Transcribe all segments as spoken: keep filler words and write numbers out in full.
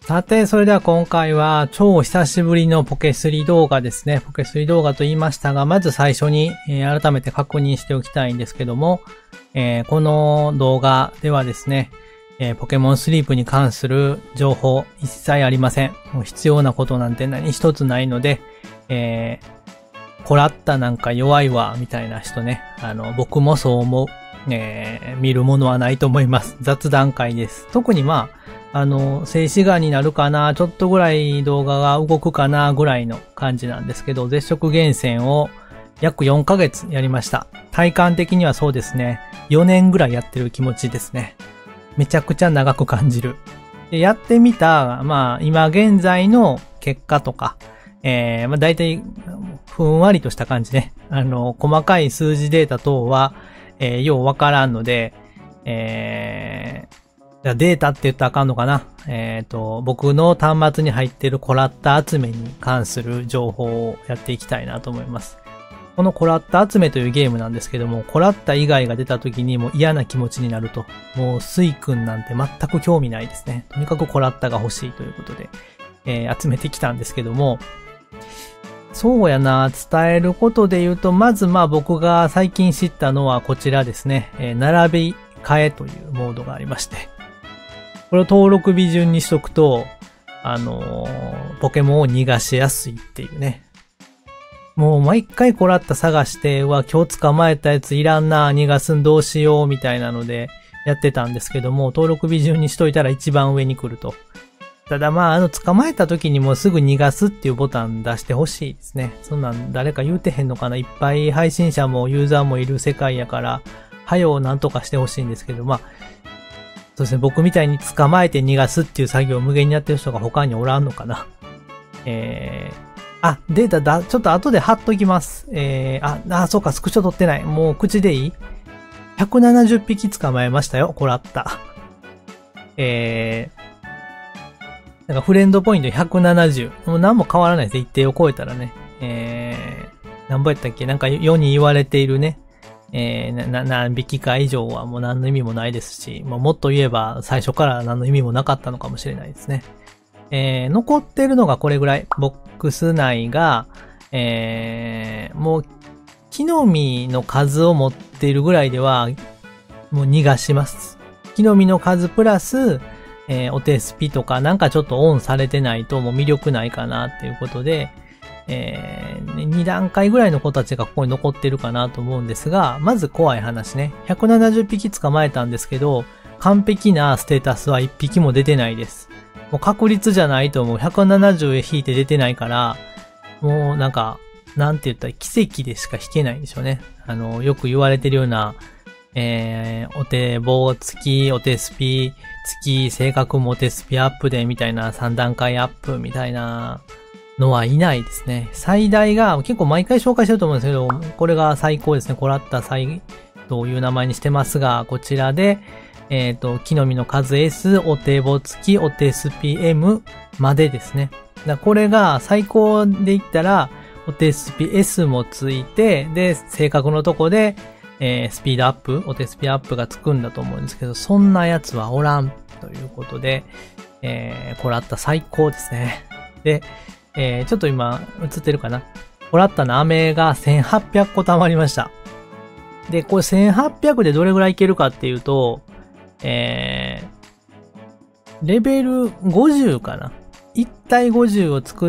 さて、それでは今回は超久しぶりのポケスリ動画ですね。ポケスリ動画と言いましたが、まず最初に、えー、改めて確認しておきたいんですけども、えー、この動画ではですね、えー、ポケモンスリープに関する情報一切ありません。もう必要なことなんて何一つないので、えー、こらったなんか弱いわ、みたいな人ね。あの、僕もそう思う。えー、見るものはないと思います。雑談会です。特にまあ、あの、静止画になるかな、ちょっとぐらい動画が動くかな、ぐらいの感じなんですけど、絶食厳選を約よんかげつやりました。体感的にはそうですね、よねんぐらいやってる気持ちですね。めちゃくちゃ長く感じる。で、やってみた、まあ、今現在の結果とか、えー、まあ大体、ふんわりとした感じね。あの、細かい数字データ等は、えー、ようわからんので、えー、データって言ったらあかんのかな。えっと、僕の端末に入っているコラッタ集めに関する情報をやっていきたいなと思います。このコラッタ集めというゲームなんですけども、コラッタ以外が出た時にもう嫌な気持ちになると。もうスイ君なんて全く興味ないですね。とにかくコラッタが欲しいということで、えー、集めてきたんですけども、そうやな、伝えることで言うと、まずまあ僕が最近知ったのはこちらですね。えー、並び替えというモードがありまして。これを登録日順にしとくと、あのー、ポケモンを逃がしやすいっていうね。もう毎回こらった探して、うわ、今日捕まえたやついらんな、逃がすんどうしようみたいなのでやってたんですけども、登録日順にしといたら一番上に来ると。ただまあ、あの、捕まえた時にもすぐ逃がすっていうボタン出してほしいですね。そんなん誰か言うてへんのかな。いっぱい配信者もユーザーもいる世界やから、はよなんとかしてほしいんですけど、まあ、そうですね、僕みたいに捕まえて逃がすっていう作業を無限にやってる人が他におらんのかな。えー、あ、データだ、ちょっと後で貼っときます。えー、あ、あ、そうか、スクショ撮ってない。もう口でいい ?ひゃくななじゅっぴき捕まえましたよ、こらった。えー、なんかフレンドポイントひゃくななじゅう。もう何も変わらないです。一定を超えたらね。えー、何ぼやったっけなんか世に言われているね。えー、な、何匹か以上はもう何の意味もないですし、もうもっと言えば最初から何の意味もなかったのかもしれないですね。えー、残ってるのがこれぐらい。ボックス内が、えー、もう、木の実の数を持っているぐらいでは、もう逃がします。木の実の数プラス、えー、お手スピとかなんかちょっとオンされてないともう魅力ないかなっていうことで、えー、に段階ぐらいの子たちがここに残ってるかなと思うんですが、まず怖い話ね。ひゃくななじゅっぴき捕まえたんですけど、完璧なステータスはいっぴきも出てないです。もう確率じゃないと思う。ひゃくななじゅう引いて出てないから、もうなんか、なんて言ったら奇跡でしか引けないんでしょうね。あの、よく言われてるような、えー、お手棒付き、お手スピ付き、性格もお手スピアップでみたいなさん段階アップみたいなのはいないですね。最大が、結構毎回紹介してると思うんですけど、これが最高ですね。こらった最という名前にしてますが、こちらで、えっと、木の実の数 S、お手棒付き、お手スピ M までですね。だこれが最高で言ったら、お手スピ S もついて、で、性格のとこで、えー、スピードアップ、お手スピアップがつくんだと思うんですけど、そんなやつはおらんということで、えー、こらった最高ですね。で、えー、ちょっと今映ってるかな。こらったの飴がせんはっぴゃくこ貯まりました。で、これせんはっぴゃくでどれぐらいいけるかっていうと、えー、レベルごじゅうかな。いち対ごじゅうを作って、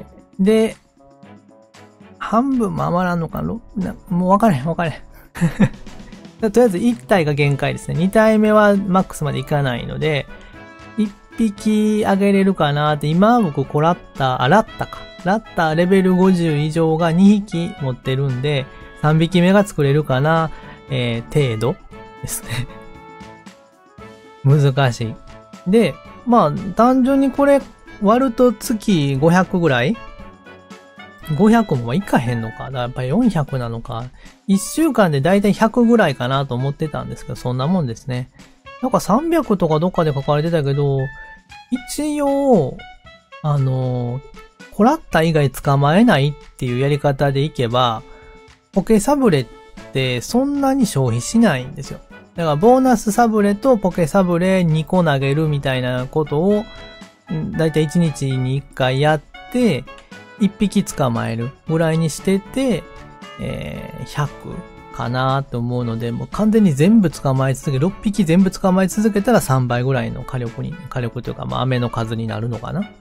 で、半分も余らんのかな、もう分かれへん分かれへん。とりあえずいち体が限界ですね。に体目はマックスまでいかないので、いっぴきあげれるかなって、今僕こらった、あ、ラッタか。ラッタレベルごじゅう以上がにひき持ってるんで、さんびきめが作れるかな、えー、程度ですね。難しい。で、まあ、単純にこれ割ると月ごひゃくぐらいごひゃくもいかへんのか。だからやっぱりよんひゃくなのか。いっしゅうかんでだいたいひゃくぐらいかなと思ってたんですけど、そんなもんですね。なんかさんびゃくとかどっかで書かれてたけど、一応、あの、コラッタ以外捕まえないっていうやり方でいけば、ポケサブレってそんなに消費しないんですよ。だからボーナスサブレとポケサブレにこ投げるみたいなことをだいたいいちにちにいっかいやって、いっぴき捕まえるぐらいにしてて、えー、ひゃくかなと思うので、もう完全に全部捕まえ続け、ろっぴき全部捕まえ続けたらさんばいぐらいの火力に、火力というか、まあ、雨の数になるのかな。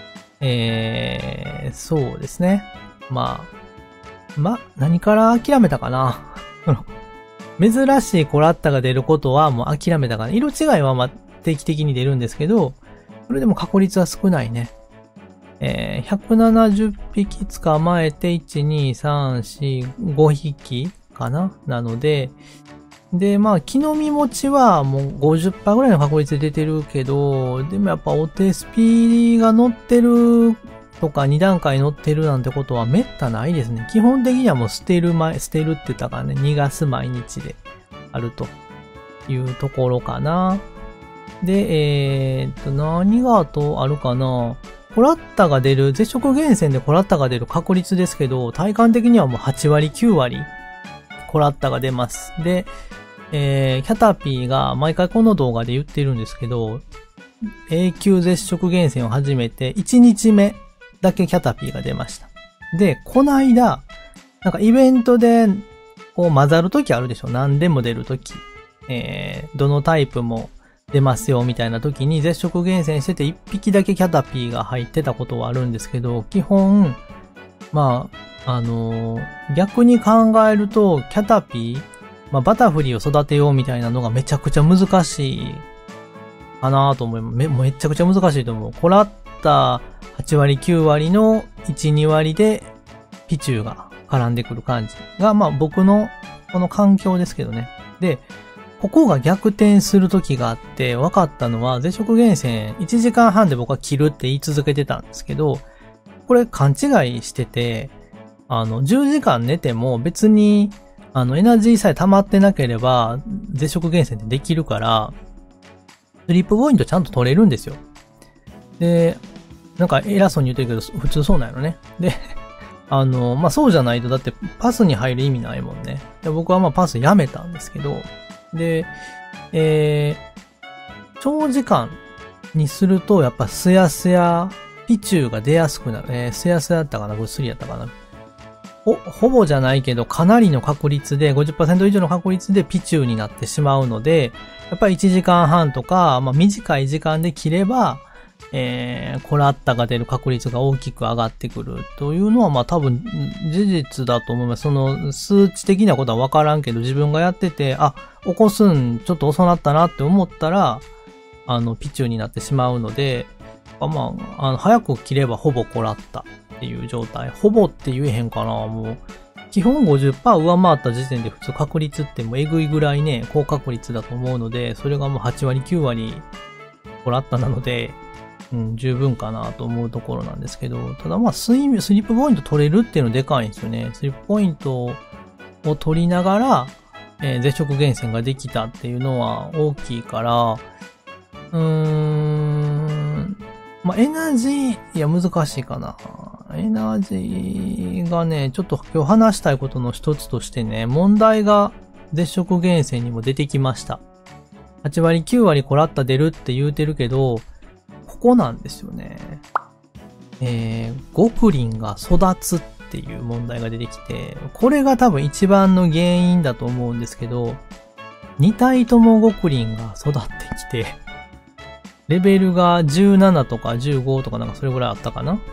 えー、そうですね。まあ、ま、何から諦めたかな。珍しいコラッタが出ることはもう諦めたかな。色違いはま、定期的に出るんですけど、それでも確率は少ないね。えー、ひゃくななじゅっぴき捕まえて、いち、に、さん、よん、ごひきかななので、で、まあ、木の実持ちはもう ごじゅっパーセント ぐらいの確率で出てるけど、でもやっぱお手スピが乗ってるとかに段階乗ってるなんてことはめったないですね。基本的にはもう捨てる前、捨てるって言ったからね、逃がす毎日であるというところかな。で、えー、っと、何があとあるかな。コラッタが出る、絶食源泉でコラッタが出る確率ですけど、体感的にはもうはちわり、きゅうわり、コラッタが出ます。で、えー、キャタピーが毎回この動画で言ってるんですけど、永久絶食源泉を始めていちにちめだけキャタピーが出ました。で、この間、なんかイベントでこう混ざるときあるでしょ。何でも出るとき。えー、どのタイプも出ますよみたいなときに絶食源泉してていっぴきだけキャタピーが入ってたことはあるんですけど、基本、まあ、あのー、逆に考えるとキャタピー、まあ、バタフリーを育てようみたいなのがめちゃくちゃ難しいかなと思います。め、めちゃくちゃ難しいと思う。コラッタはちわりきゅうわりのいち、にわりでピチューが絡んでくる感じが、まあ僕のこの環境ですけどね。で、ここが逆転する時があって分かったのは、絶食源泉いちじかんはんで僕は切るって言い続けてたんですけど、これ勘違いしてて、あの、じゅうじかん寝ても別にあの、エナジーさえ溜まってなければ、絶食源泉ってできるから、スリープポイントちゃんと取れるんですよ。で、なんか偉そうに言ってるけど、普通そうなんやろね。で、あの、まあ、そうじゃないと、だってパスに入る意味ないもんね。で僕はまあパスやめたんですけど、で、えー、長時間にすると、やっぱスヤスヤ、ピチューが出やすくなる。えー、スヤスヤだったかなぐっすりやったかなほ、ほぼじゃないけど、かなりの確率で、ごじゅっパーセント 以上の確率でピチューになってしまうので、やっぱりいちじかんはんとか、まあ短い時間で切れば、えー、コラッタが出る確率が大きく上がってくるというのは、まあ多分事実だと思います。その数値的なことはわからんけど、自分がやってて、あ、起こすんちょっと遅なったなって思ったら、あの、ピチューになってしまうので、まあ、あの、早く切ればほぼコラッタ。っていう状態。ほぼって言えへんかなもう。基本 ごじゅっパーセント 上回った時点で普通確率ってもうえぐいぐらいね、高確率だと思うので、それがもうはちわりきゅうわりコラッタなので、うん、十分かなと思うところなんですけど、ただまあスイースリップポイント取れるっていうのでかいんですよね。スリップポイントを取りながら、えー、絶食源泉ができたっていうのは大きいから、うーん、まあ、エナジー、いや、難しいかな。エナジーがね、ちょっと今日話したいことの一つとしてね、問題が絶食源泉にも出てきました。はちわりきゅうわりコラッタ出るって言うてるけど、ここなんですよね。えー、ゴクリンが育つっていう問題が出てきて、これが多分一番の原因だと思うんですけど、に体ともゴクリンが育ってきて、レベルがじゅうななとかじゅうごとかなんかそれぐらいあったかな。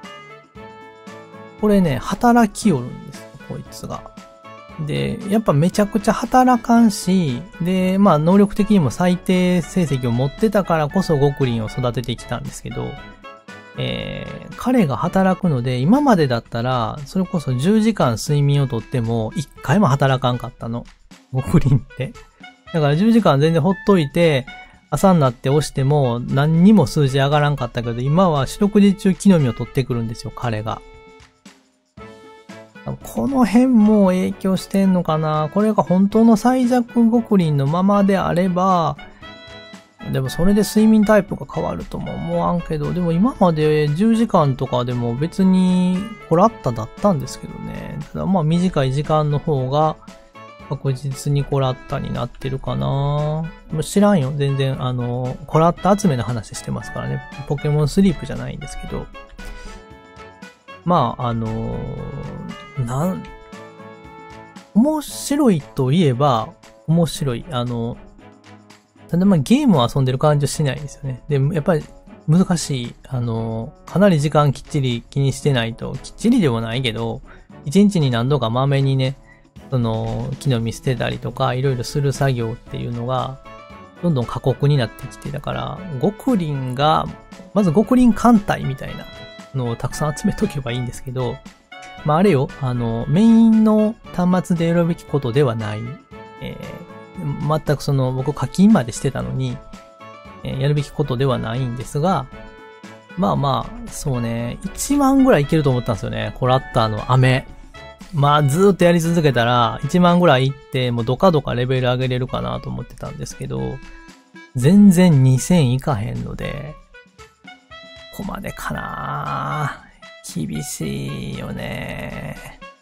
これね、働きよるんですよ、こいつが。で、やっぱめちゃくちゃ働かんし、で、まあ能力的にも最低成績を持ってたからこそゴクリンを育ててきたんですけど、えー、彼が働くので、今までだったら、それこそじゅうじかん睡眠をとってもいっかいも働かんかったの。ゴクリンって。だからじゅうじかん全然ほっといて、朝になって押しても何にも数字上がらんかったけど、今は四六時中木の実を取ってくるんですよ、彼が。この辺も影響してんのかな。これが本当の最弱ゴクリンのままであれば、でもそれで睡眠タイプが変わるとも思わんけど、でも今までじゅうじかんとかでも別にコラッタだったんですけどね。ただまあ短い時間の方が、 確実にコラッタになってるかな。もう知らんよ。全然、あの、コラッタ集めの話してますからね。ポケモンスリープじゃないんですけど。まあ、あのー、なん、面白いといえば、面白い。あの、ただまあゲームを遊んでる感じはしないですよね。でもやっぱり難しい。あの、かなり時間きっちり気にしてないと、きっちりでもないけど、一日に何度かまめにね、その、木の実捨てたりとか、いろいろする作業っていうのが、どんどん過酷になってきて、だから、極輪が、まず極輪艦隊みたいなのをたくさん集めとけばいいんですけど、まああれよ、あの、メインの端末でやるべきことではない。えー、全くその、僕課金までしてたのに、えー、やるべきことではないんですが、まあまあ、そうね、いちまんぐらいいけると思ったんですよね。コラッターの飴。まあずーっとやり続けたら、いちまんぐらいいって、もうドカドカレベル上げれるかなと思ってたんですけど、全然にせんいかへんので、ここまでかなぁ。厳しいよね。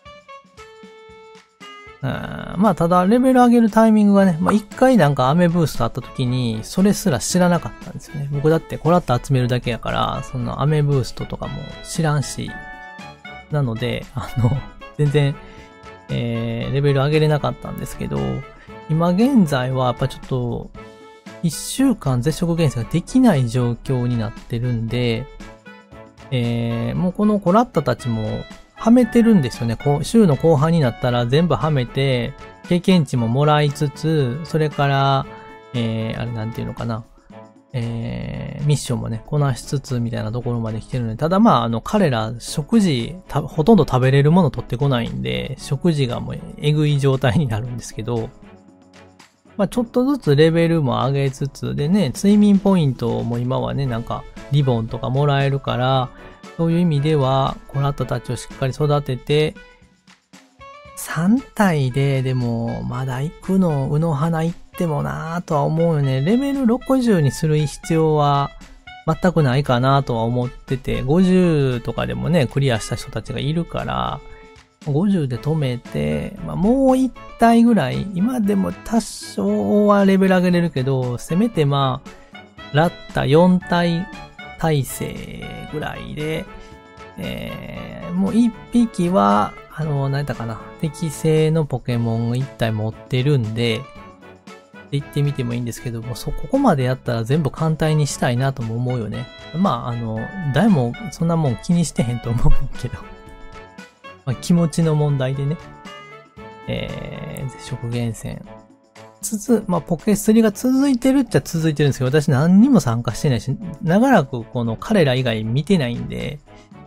うん、まあただレベル上げるタイミングがね、まあ一回なんかアメブーストあった時に、それすら知らなかったんですよね。僕だってコラッタ集めるだけやから、そのアメブーストとかも知らんし、なので、あの、全然、えー、レベル上げれなかったんですけど、今現在はやっぱちょっと、一週間絶食厳選ができない状況になってるんで、えー、もうこのコラッタたちも、はめてるんですよね。こう、週の後半になったら全部はめて、経験値ももらいつつ、それから、えー、あれなんていうのかな。えー、ミッションもね、こなしつつみたいなところまで来てるので、ただまあ、あの、彼ら、食事、た、ほとんど食べれるもの取ってこないんで、食事がもう、えぐい状態になるんですけど、まあ、ちょっとずつレベルも上げつつ、でね、睡眠ポイントも今はね、なんか、リボンとかもらえるから、そういう意味では、コラッタたちをしっかり育てて、さん体で、でも、まだ行くの、うの花行ってもなぁとは思うよね。レベルろくじゅうにする必要は全くないかなとは思ってて、ごじゅうとかでもね、クリアした人たちがいるから、ごじゅうで止めて、まあ、もういち体ぐらい、今でも多少はレベル上げれるけど、せめてまあ、ラッタよん体体制ぐらいで、えー、もういっぴきは、あの、何だかな、適正のポケモンをいち体持ってるんで、って言ってみてもいいんですけども、そ、ここまでやったら全部簡単にしたいなとも思うよね。まあ、あの、誰もそんなもん気にしてへんと思うんけど。まあ、気持ちの問題でね。えー、絶食厳選。つづ、まあ、ポケスリが続いてるっちゃ続いてるんですけど、私何にも参加してないし、長らくこの彼ら以外見てないんで、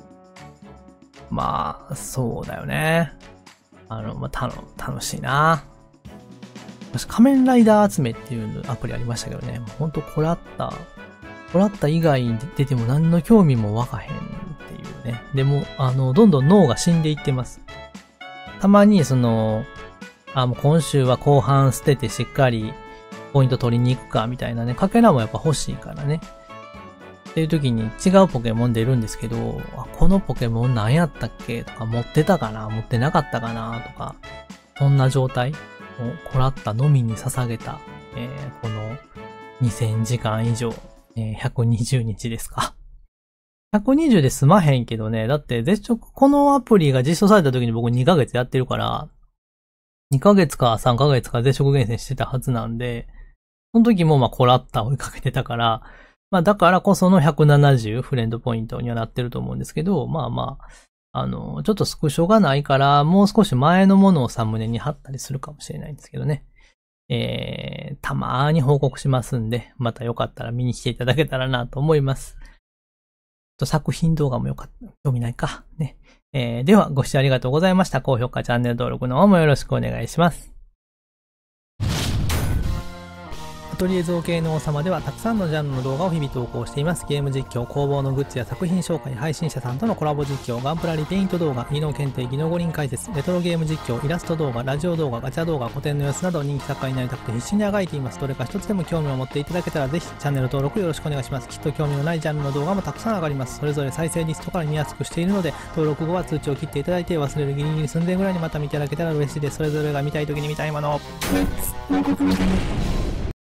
まあ、そうだよね。あの、まあ、たの、楽しいな。私、仮面ライダー集めっていうアプリありましたけどね、ほんとコラッタ、コラッタ以外に出ても何の興味も湧かへんっていうね。でも、あの、どんどん脳が死んでいってます。たまに、その、あ、もう今週は後半捨ててしっかりポイント取りに行くか、みたいなね。かけらもやっぱ欲しいからね。っていう時に違うポケモン出るんですけど、あ、このポケモン何やったっけとか、持ってたかな持ってなかったかなとか、そんな状態をコラッタのみに捧げた、えー、このにせんじかん以上、えー、ひゃくにじゅうにちですか。ひゃくにじゅうで済まへんけどね、だって絶食、このアプリが実装された時に僕にかげつやってるから、にかげつかさんかげつか絶食厳選してたはずなんで、その時もまあコラッタ追いかけてたから、まあだからこそのひゃくななじゅうフレンドポイントにはなってると思うんですけど、まあまあ、あの、ちょっとスクショがないから、もう少し前のものをサムネに貼ったりするかもしれないんですけどね。えー、たまーに報告しますんで、またよかったら見に来ていただけたらなと思います。と作品動画もよかった。興味ないか。ね。えー、では、ご視聴ありがとうございました。高評価、チャンネル登録の方もよろしくお願いします。 トリエ造形の王様ではたくさんのジャンルの動画を日々投稿しています。ゲーム実況、工房のグッズや作品紹介、配信者さんとのコラボ実況、ガンプラリペイント動画、技能検定、技能五輪解説、レトロゲーム実況、イラスト動画、ラジオ動画、ガチャ動画、古典の様子など人気作家になりたくて必死にあがいています。どれか一つでも興味を持っていただけたらぜひチャンネル登録よろしくお願いします。きっと興味のないジャンルの動画もたくさん上がります。それぞれ再生リストから見やすくしているので、登録後は通知を切っていただいて忘れるギリギリ寸前ぐらいにまた見ていただけたら嬉しいです。それぞれが見たい時に見たいものを。